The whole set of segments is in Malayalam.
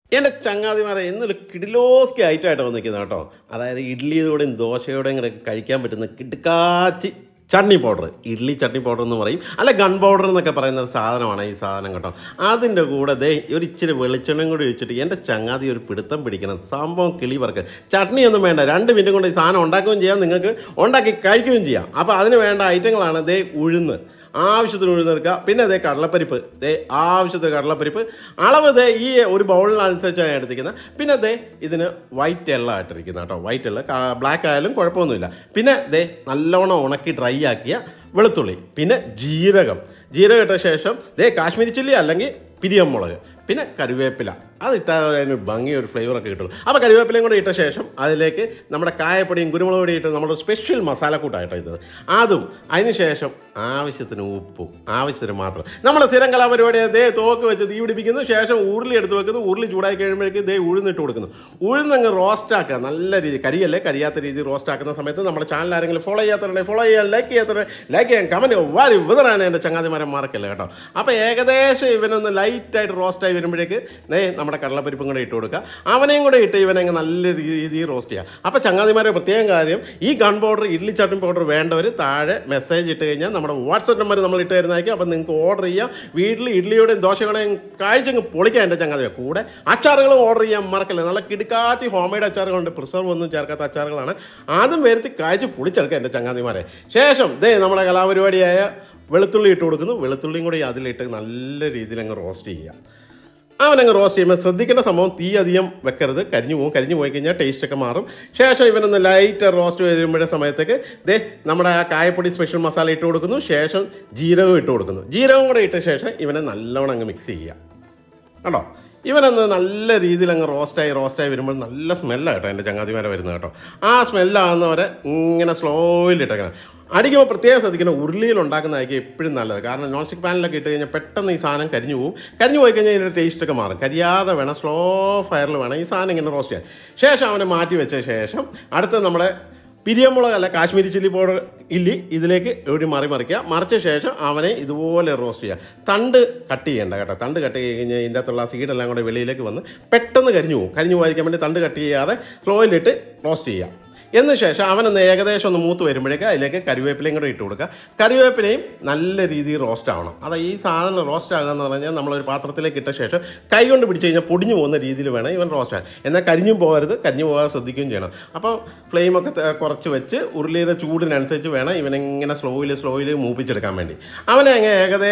എൻ്റെ ചങ്ങാതിമാരെ ഇന്നൊരു കിഡിലോസ്കി ഐറ്റമായിട്ട് വന്നിരിക്കുന്നത് കേട്ടോ. അതായത് ഇഡ്ഡലിയോടെയും ദോശയോടെയും കൂടെ കഴിക്കാൻ പറ്റുന്ന കിടുക്കാച്ചി ചട്നി പൗഡർ. ഇഡ്ഡലി ചട്നി പൗഡർ എന്ന് പറയും, അല്ല ഗൺ പൗഡർ എന്നൊക്കെ പറയുന്ന ഒരു സാധനമാണ് ഈ സാധനം കേട്ടോ. അതിൻ്റെ കൂടെ ഒരു ഇച്ചിരി വെളിച്ചെണ്ണയും കൂടി വെച്ചിട്ട് എൻ്റെ ചങ്ങാതി ഒരു പിടുത്തം പിടിക്കണം. സംഭവം കിളി പറക്ക്. ചട്നിയൊന്നും വേണ്ട, 2 മിനിറ്റ് കൊണ്ട് ഈ സാധനം ഉണ്ടാക്കുകയും ചെയ്യാം, നിങ്ങൾക്ക് ഉണ്ടാക്കി കഴിക്കുകയും ചെയ്യാം. അപ്പോൾ അതിന് വേണ്ട ഐറ്റങ്ങളാണ് ഉഴുന്ന്, ആവശ്യത്തിന് ഉഴുന്നെടുക്കുക. പിന്നെ കടലപ്പരിപ്പ്, ആവശ്യത്തിന് കടലപ്പരിപ്പ്. അളവ് ഈ ഒരു ബൗളിനനുസരിച്ചാണ് ഞാൻ എടുത്തിരിക്കുന്നത്. പിന്നെ ഇതിന് വൈറ്റ് എള്ള ആയിട്ടിരിക്കുന്നത് കേട്ടോ. വൈറ്റ് എള്ള, ബ്ലാക്ക് ആയാലും കുഴപ്പമൊന്നുമില്ല. പിന്നെ നല്ലോണം ഉണക്കി ഡ്രൈ ആക്കിയ വെളുത്തുള്ളി, പിന്നെ ജീരകം ഇട്ട ശേഷം കാശ്മീരി ചില്ലി അല്ലെങ്കിൽ പിരിയമുളക്, പിന്നെ കറിവേപ്പില. അതിട്ടാൽ അതിന് ഭംഗി ഒരു ഫ്ലേവറൊക്കെ കിട്ടുള്ളൂ. അപ്പോൾ കറിവേപ്പിലയും കൂടെ ഇട്ട ശേഷം അതിലേക്ക് നമ്മുടെ കായപ്പൊടിയും കുരുമുളക് പൊടിയും ഇട്ട് നമ്മുടെ സ്പെഷ്യൽ മസാലക്കൂട്ടായിട്ടോ ഇത്. അതും അതിന് ശേഷം ആവശ്യത്തിന് ഉപ്പും, ആവശ്യത്തിന് മാത്രം. നമ്മുടെ സ്ഥിരം കലാപരിപാടി തോക്ക് വെച്ച് തീ പിടിപ്പിക്കുന്നു. ശേഷം ഉരുളി എടുത്ത് വെക്കുന്നു. ഉരുളി ചൂടായി കഴിയുമ്പോഴേക്ക് ഉഴുന്നിട്ട് കൊടുക്കുന്നു. ഉഴുന്നങ്ങ് റോസ്റ്റാക്കുക നല്ല രീതി, കരിയാത്ത രീതി റോസ്റ്റാക്കുന്ന സമയത്ത് നമ്മുടെ ചാനൽ ആരെങ്കിലും ഫോളോ ചെയ്യാത്തവരുണ്ടെങ്കിൽ ഫോളോ ചെയ്യാൻ, ലൈക്ക് ചെയ്യാൻ, കമൻറ്റ് വാരി വിതറാൻ എൻ്റെ ചങ്ങാതിമാരെ മറക്കല്ലേ കേട്ടോ. അപ്പോൾ ഏകദേശം ഇവനൊന്ന് ലൈറ്റായിട്ട് റോസ്റ്റായി വരുമ്പോഴേക്ക് നമ്മുടെ കടലപ്പരിപ്പും കൂടെ ഇട്ട് കൊടുക്കുക. അവനെയും കൂടെ ഇട്ട് ഇവനങ്ങ് നല്ല രീതിയിൽ റോസ്റ്റ് ചെയ്യുക. അപ്പോൾ ചങ്ങാതിമാരെ പ്രത്യേകം കാര്യം, ഈ gun powder, idli chutney powder വേണ്ടവർ താഴെ മെസ്സേജ് ഇട്ട് കഴിഞ്ഞാൽ നമ്മുടെ വാട്സപ്പ് നമ്പർ നമ്മൾ ഇട്ട് തരുന്നതായിരിക്കും. അപ്പോൾ നിങ്ങൾക്ക് ഓർഡർ ചെയ്യാം. വീട്ടിൽ ഇഡ്ഡലിയോടെയും ദോശകളെയും കഴിച്ചങ്ങ് പൊളിക്കാൻ എൻ്റെ ചങ്ങാതിമാർ. കൂടെ അച്ചാറുകളും ഓർഡർ ചെയ്യാൻ മറക്കല്ലേ. നല്ല കിടുക്കാച്ചി ഹോം മെയ്ഡ് അച്ചാറുകളുണ്ട്, പ്രിസർവ് ഒന്നും ചേർക്കാത്ത അച്ചാറുകളാണ്. അതും വരുത്തി കഴിച്ച് പൊളിച്ചെടുക്കുക എൻ്റെ ചങ്ങാതിമാരെ. ശേഷം നമ്മുടെ കലാപരിപാടിയായ വെളുത്തുള്ളി ഇട്ട് കൊടുക്കുന്നു. വെളുത്തുള്ളിയും കൂടി അതിലിട്ട് നല്ല രീതിയിൽ അങ്ങ് റോസ്റ്റ് ചെയ്യുക. അവനങ്ങ് റോസ്റ്റ് ചെയ്യുമ്പോൾ ശ്രദ്ധിക്കേണ്ട സംഭവം, തീ അധികം വെക്കരുത്, കരിഞ്ഞു പോയി കഴിഞ്ഞാൽ ടേസ്റ്റൊക്കെ മാറും. ശേഷം ഇവനൊന്ന് ലൈറ്റ് റോസ്റ്റ് വരുമ്പോഴേ സമയത്തേക്ക് നമ്മുടെ ആ കായപ്പൊടി സ്പെഷ്യൽ മസാല ഇട്ട് കൊടുക്കുന്നു. ശേഷം ജീരകം ഇട്ട് കൊടുക്കുന്നു. ജീരകം കൂടെ ഇട്ട ശേഷം ഇവനെ നല്ലോണം അങ്ങ് മിക്സ് ചെയ്യുക കേട്ടോ. ഇവനൊന്ന് നല്ല രീതിയിൽ അങ്ങ് റോസ്റ്റായി വരുമ്പോൾ നല്ല സ്മെല്ലാണ് കേട്ടോ എൻ്റെ ചങ്ങാതിമാരെ വരുന്നത് കേട്ടോ. ആ സ്മെല്ലാകുന്നവരെ ഇങ്ങനെ സ്ലോയിലിട്ടേക്കണം. അടിക്കുമ്പോൾ പ്രത്യേകം ശ്രദ്ധിക്കണം, ഉരുളിയിൽ ഉണ്ടാക്കുന്നതായിരിക്കും എപ്പോഴും നല്ലത്. കാരണം നോൺ സ്റ്റിക്ക് പാനിലൊക്കെ ഇട്ട് കഴിഞ്ഞാൽ പെട്ടെന്ന് ഈ സാധനം കരിഞ്ഞു പോകും. കരിഞ്ഞു പോയി കഴിഞ്ഞാൽ ഇതിൻ്റെ ടേസ്റ്റൊക്കെ മാറും. കരിയാതെ വേണം, സ്ലോ ഫയറിൽ വേണം ഈ സാധനം ഇങ്ങനെ റോസ്റ്റ് ചെയ്യാൻ. ശേഷം അവനെ മാറ്റി വെച്ച ശേഷം അടുത്ത നമ്മുടെ പിരിയമുളക് അല്ല കാശ്മീരി ചില്ലി പൗഡർ ഇല്ലി ഇതിലേക്ക് മറിക്കുക. മറിച്ച ശേഷം അവനെ ഇതുപോലെ റോസ്റ്റ് ചെയ്യുക. തണ്ട് കട്ട് ചെയ്യേണ്ട കേട്ടോ. തണ്ട് കട്ട് ചെയ്ത് കഴിഞ്ഞാൽ ഇതിൻ്റെ അകത്തുള്ള സീഡെല്ലാം കൂടെ വെളിയിലേക്ക് വന്ന് പെട്ടെന്ന് കരിഞ്ഞു പോകാതിരിക്കാൻ വേണ്ടി തണ്ട് കട്ട് ചെയ്യാതെ സ്ലോയിലിട്ട് റോസ്റ്റ് ചെയ്യുക. എന്ന ശേഷം അവനൊന്ന് ഏകദേശം ഒന്ന് മൂത്ത് വരുമ്പോഴേക്ക് അതിലേക്ക് കറിവേപ്പിലയും കൂടെ ഇട്ട് കൊടുക്കുക. കറിവേപ്പിലയും നല്ല രീതിയിൽ റോസ്റ്റ് ആവണം. അതായത് ഈ സാധനം റോസ്റ്റ് ആകുക എന്ന് പറഞ്ഞാൽ നമ്മളൊരു പാത്രത്തിലേക്ക് ഇട്ട ശേഷം കൈ കൊണ്ട് പിടിച്ച് കഴിഞ്ഞാൽ പൊടിഞ്ഞു പോകുന്ന രീതിയിൽ വേണം ഇവൻ റോസ്റ്റ് ആകാൻ. എന്നാൽ കരിഞ്ഞും പോകാതെ ശ്രദ്ധിക്കുകയും ചെയ്യണം. അപ്പോൾ ഫ്ലെയിമൊക്കെ കുറച്ച് വെച്ച് ഉരുളിയുടെ ചൂടിനനുസരിച്ച് വേണം ഇവനെങ്ങനെ സ്ലോയിൽ മൂപ്പിച്ചെടുക്കാൻ വേണ്ടി. അവനെ അങ്ങ്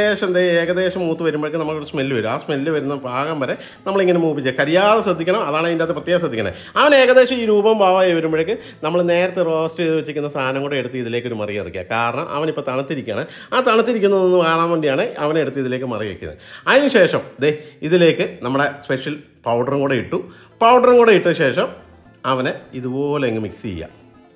ഏകദേശം മൂത്ത് വരുമ്പോഴേക്കും നമുക്കൊരു സ്മെല്ല് വരും. ആ സ്മെല്ല് വരുന്ന പാകം വരെ നമ്മളിങ്ങനെ മൂപ്പിച്ച് കരിയാതെ ശ്രദ്ധിക്കണം. അതാണ് അതിൻ്റെ അകത്ത് പ്രത്യേകം ശ്രദ്ധിക്കണം. അവൻ ഏകദേശം ഈ രൂപം ഭാവമായി വരുമ്പോഴേക്ക് നമ്മൾ നേരത്തെ റോസ്റ്റ് ചെയ്ത് വെച്ചിരിക്കുന്ന സാധനം കൂടെ എടുത്ത് ഇതിലേക്കൊരു മറി ഇറക്കുക. കാരണം അവനിപ്പോൾ തണുത്തിരിക്കുകയാണ്. ആ തണുത്തിരിക്കുന്നതൊന്ന് കാണാൻ വേണ്ടിയാണ് അവനെ എടുത്ത് ഇതിലേക്ക് മറി വയ്ക്കുന്നത്. അതിനുശേഷം ഇതിലേക്ക് നമ്മുടെ സ്പെഷ്യൽ പൗഡറും കൂടെ ഇട്ടു. പൗഡറും കൂടെ ഇട്ട ശേഷം അവനെ ഇതുപോലെ അങ്ങ് മിക്സ് ചെയ്യുക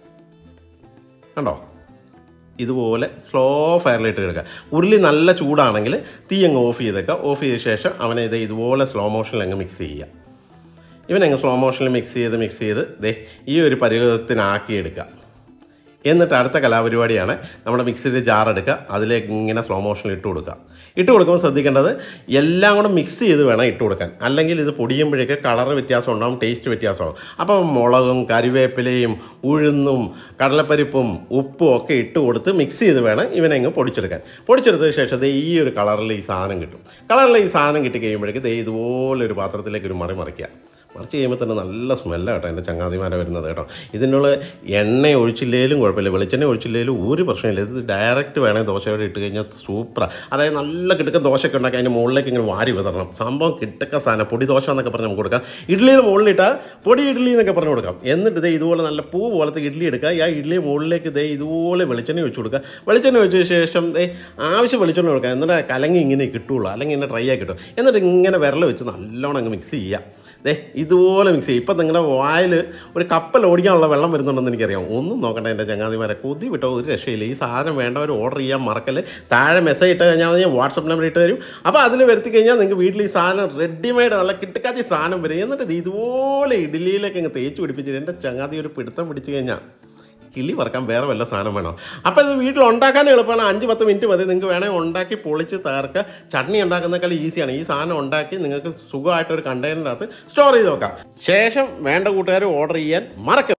കണ്ടോ. ഇതുപോലെ സ്ലോ ഫയറിലിട്ട് എടുക്കുക. ഉരുളി നല്ല ചൂടാണെങ്കിൽ തീ അങ്ങ് ഓഫ് ചെയ്തേക്കുക. ഓഫ് ചെയ്ത ശേഷം അവനെ ഇതുപോലെ സ്ലോ മോഷനിൽ അങ്ങ് മിക്സ് ചെയ്യുക. ഇവനങ്ങ് സ്ലോ മോഷനിൽ മിക്സ് ചെയ്ത് ഈ ഒരു പരുവത്തിനാക്കിയെടുക്കുക. എന്നിട്ട് അടുത്ത കലാപരിപാടിയാണ് നമ്മുടെ മിക്സിയുടെ ജാർ എടുക്കുക. അതിലേക്ക് ഇങ്ങനെ സ്ലോ മോഷനിൽ ഇട്ട് കൊടുക്കുമ്പോൾ ശ്രദ്ധിക്കേണ്ടത് എല്ലാം കൂടെ മിക്സ് ചെയ്ത് വേണം ഇട്ട് കൊടുക്കാൻ. അല്ലെങ്കിൽ ഇത് പൊടിയുമ്പോഴേക്ക് കളർ വ്യത്യാസം ഉണ്ടാകും, ടേസ്റ്റ് വ്യത്യാസമാകും. അപ്പോൾ മുളകും കറിവേപ്പിലയും ഉഴുന്നും കടലപ്പരിപ്പും ഉപ്പും ഒക്കെ ഇട്ട് കൊടുത്ത് മിക്സ് ചെയ്ത് വേണം ഇവനെങ്ങ് പൊടിച്ചെടുക്കാൻ. പൊടിച്ചെടുത്തതിന് ശേഷം ഈ ഒരു കളറിൽ ഈ സാധനം കിട്ടും. കിട്ടി കഴിയുമ്പോഴേക്ക് ഇതുപോലെ ഒരു പാത്രത്തിലേക്ക് ഒരു മറിക്കുക. മറിച്ച് ചെയ്യുമ്പോൾ തന്നെ നല്ല സ്മെല്ലാണ് കേട്ടോ എൻ്റെ ചങ്ങാതിമാരെ വരുന്നത് കേട്ടോ. ഇതിനുള്ള എണ്ണ ഒഴിച്ചില്ലേലും കുഴപ്പമില്ല, വെളിച്ചെണ്ണ ഒഴിച്ചില്ലേലും ഒരു പ്രശ്നമില്ല. ഇത് ഡയറക്റ്റ് വേണമെങ്കിൽ ദോശയോടെ ഇട്ട് കഴിഞ്ഞാൽ സൂപ്പറാണ്. അതായത് നല്ല കിട്ടുന്ന ദോശയൊക്കെ ഉണ്ടാക്കി അതിൻ്റെ മുകളിലേക്ക് ഇങ്ങനെ വാരി വിതറണം. സംഭവം കിട്ടുന്ന സാധനം പൊടി ദോശ എന്നൊക്കെ പറഞ്ഞ് നമുക്ക് കൊടുക്കാം. ഇഡ്ഡലിയുടെ മുകളിലിട്ടാൽ പൊടി ഇഡ്ഡലി എന്നൊക്കെ പറഞ്ഞ് കൊടുക്കാം. എന്നിട്ട് ഇതുപോലെ നല്ല പൂ പോലത്തെ ഇഡ്ഡലി എടുക്കുക. ആ ഇഡ്ഡലി മുകളിലേക്ക് ഇതുപോലെ വെളിച്ചെണ്ണ ഒഴിച്ച് കൊടുക്കുക. വെളിച്ചെണ്ണ ഒഴിച്ച ശേഷം ആവശ്യം വെളിച്ചെണ്ണ കൊടുക്കുക. എന്നിട്ട് കലങ്ങി ഇങ്ങനെ കിട്ടുള്ളൂ, അല്ലെങ്കിൽ ഇങ്ങനെ ഡ്രൈ ആക്കി കിട്ടും. എന്നിട്ട് ഇങ്ങനെ വിരൽ വെച്ച് നല്ലോണം അങ്ങ് മിക്സ് ചെയ്യുക. ഇതുപോലെ മിക്സ് ചെയ്യും. ഇപ്പം നിങ്ങളുടെ വായിൽ ഒരു കപ്പൽ ഓടിക്കാനുള്ള വെള്ളം വരുന്നുണ്ടെന്ന് എനിക്കറിയാം. ഒന്നും നോക്കണ്ട എൻ്റെ ചങ്ങാതിമാരെ, കൊതി വിട്ടോ ഒരു രക്ഷയില്ല. ഈ സാധനം വേണ്ടവർ ഓർഡർ ചെയ്യാൻ മറക്കല്. താഴെ മെസ്സേജ് ഇട്ട് കഴിഞ്ഞാൽ ഞാൻ വാട്സപ്പ് നമ്പർ ഇട്ട് തരും. അപ്പോൾ അതിൽ വരുത്തി കഴിഞ്ഞാൽ നിങ്ങൾക്ക് വീട്ടിൽ ഈ സാധനം റെഡിമെയ്ഡ് നല്ല കിട്ടുക്കാച്ചി സാധനം വരും. എന്നിട്ട് ഇതുപോലെ ഇഡ്ഡലിയിലേക്ക് അങ്ങ് തേച്ച് പിടിപ്പിച്ചിട്ട് എൻ്റെ ചങ്ങാതി ഒരു പിടുത്തം പിടിച്ച് കഴിഞ്ഞാൽ കിളി പറക്കാൻ വേറെ വല്ല സാധനം വേണോ? അപ്പോൾ ഇത് വീട്ടിൽ ഉണ്ടാക്കാൻ എളുപ്പമാണ്. 5-10 മിനിറ്റ് മതി. നിങ്ങൾക്ക് വേണമെങ്കിൽ ഉണ്ടാക്കി പൊളിച്ച് തകർക്കുക. ചട്നി ഉണ്ടാക്കുന്നേക്കാൾ ഈസിയാണ്. ഈ സാധനം ഉണ്ടാക്കി നിങ്ങൾക്ക് സുഖമായിട്ടൊരു കണ്ടെയ്നറിനകത്ത് സ്റ്റോർ ചെയ്ത് വെക്കാം. ശേഷം വേണ്ട കൂട്ടുകാർ ഓർഡർ ചെയ്യാൻ മറക്കരുത്.